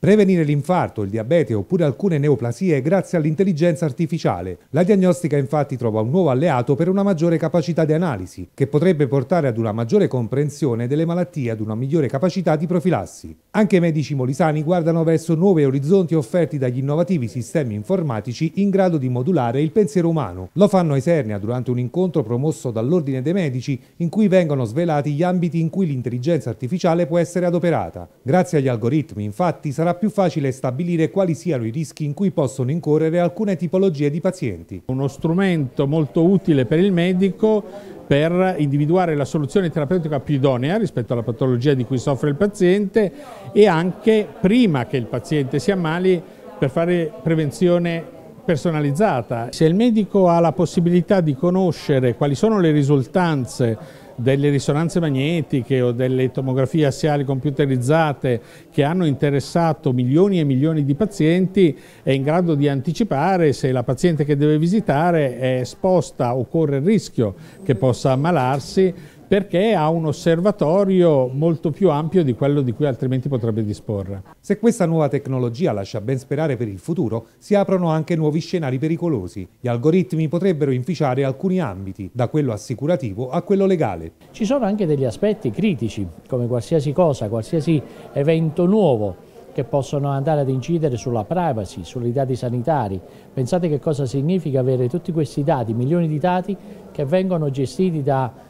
Prevenire l'infarto, il diabete oppure alcune neoplasie grazie all'intelligenza artificiale. La diagnostica infatti trova un nuovo alleato per una maggiore capacità di analisi, che potrebbe portare ad una maggiore comprensione delle malattie e ad una migliore capacità di profilassi. Anche i medici molisani guardano verso nuovi orizzonti offerti dagli innovativi sistemi informatici in grado di modulare il pensiero umano. Lo fanno a Isernia durante un incontro promosso dall'Ordine dei Medici in cui vengono svelati gli ambiti in cui l'intelligenza artificiale può essere adoperata. Grazie agli algoritmi, infatti, sarà più facile stabilire quali siano i rischi in cui possono incorrere alcune tipologie di pazienti. Uno strumento molto utile per il medico per individuare la soluzione terapeutica più idonea rispetto alla patologia di cui soffre il paziente e anche, prima che il paziente si ammali, per fare prevenzione personalizzata. Se il medico ha la possibilità di conoscere quali sono le risultanze delle risonanze magnetiche o delle tomografie assiali computerizzate che hanno interessato milioni e milioni di pazienti, è in grado di anticipare se la paziente che deve visitare è esposta o corre il rischio che possa ammalarsi, perché ha un osservatorio molto più ampio di quello di cui altrimenti potrebbe disporre. Se questa nuova tecnologia lascia ben sperare per il futuro, si aprono anche nuovi scenari pericolosi. Gli algoritmi potrebbero inficiare alcuni ambiti, da quello assicurativo a quello legale. Ci sono anche degli aspetti critici, come qualsiasi cosa, qualsiasi evento nuovo, che possono andare ad incidere sulla privacy, sui dati sanitari. Pensate che cosa significa avere tutti questi dati, milioni di dati che vengono gestiti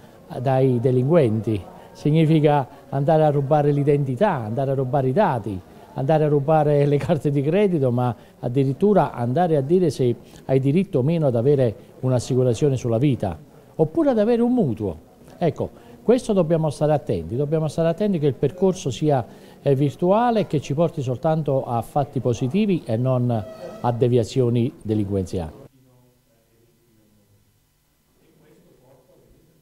dai delinquenti. Significa andare a rubare l'identità, andare a rubare i dati, andare a rubare le carte di credito, ma addirittura andare a dire se hai diritto o meno ad avere un'assicurazione sulla vita, oppure ad avere un mutuo. Ecco, questo dobbiamo stare attenti che il percorso sia virtuale e che ci porti soltanto a fatti positivi e non a deviazioni delinquenziali.